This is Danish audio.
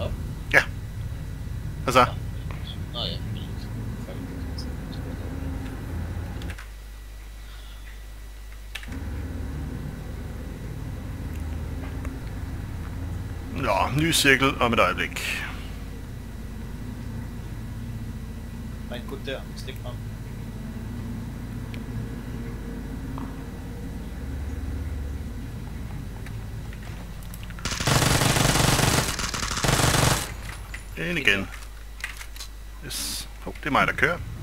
op? Ja. Altså. Nå ja. Nå, ny cirkel om et øjeblik. Der er en gut der. Stik frem. Ind igen. Yes. Det er mig, der kører.